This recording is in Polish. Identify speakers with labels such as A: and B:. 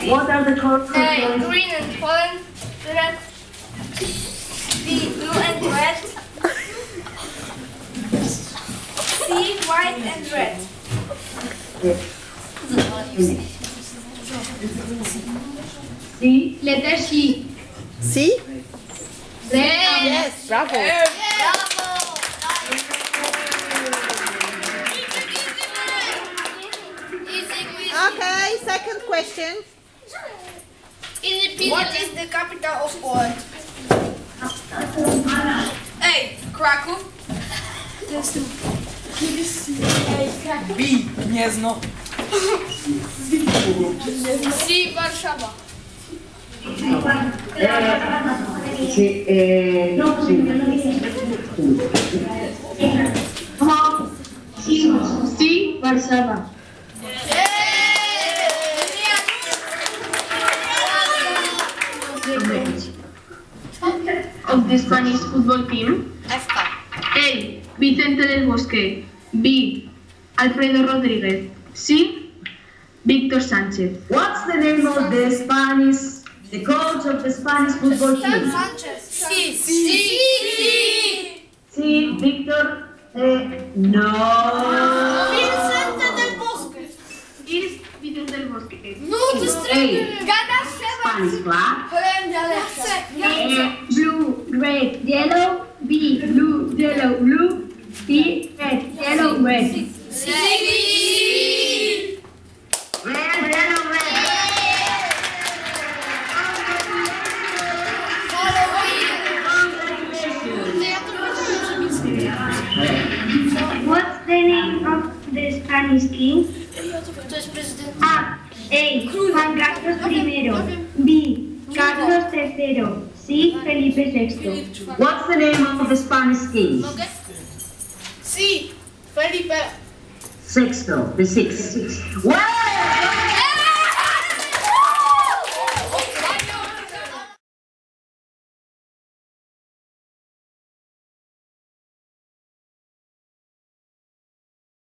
A: What are the colors?
B: A. Green and Poland. Red. B. Blue and red. C. White and red.
A: C.
B: Letter C.
C: See?
B: Yes.
C: Bravo. Okay, second question.
B: What is the capital of Poland? A. Kraków.
D: B. Gniezno.
B: C. Warszawa.
A: C. Warszawa. Of the Spanish football team. A. Vicente del Bosque. B. Alfredo Rodríguez. C. Víctor Sánchez. What's the name of the coach of the Spanish football team?
B: C.
A: C. Víctor. No.
B: Vicente del Bosque.
A: Is Vicente del Bosque.
B: No, to jest Gadasz się.
A: Spanish flag.
B: Holandia.
A: Blue, red, yellow. B. Blue, yellow, blue. C. Red, yellow, red.
B: C.
A: Red, yellow, red.
E: What's the name of the Spanish king?
B: To jest prezydent.
E: A. Juan Carlos I. B. Carlos III. C. Felipe VI.
A: What's the name of the Spanish king?
B: C. Felipe.
A: Sexto, the sixth. Wow!